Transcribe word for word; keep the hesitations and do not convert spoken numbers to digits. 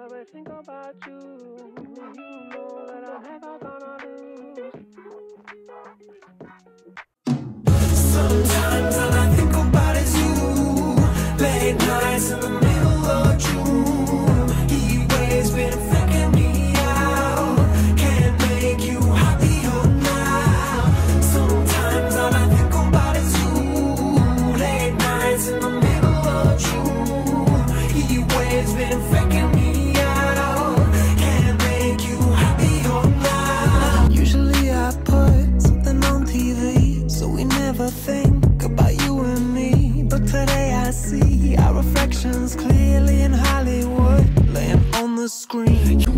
I think about you, you know that I'm never gonna lose. Sometimes all I think about is you. Late nights in the middle of June. Heat waves been faking me out. Can't make you happier now. Sometimes all I think about is you. Late nights in the middle of June. Heat waves been faking me out. Can't make you happier now. Usually I put something on T V so we never think about you and me. But today I see our reflections clearly in Hollywood, laying on the screen. You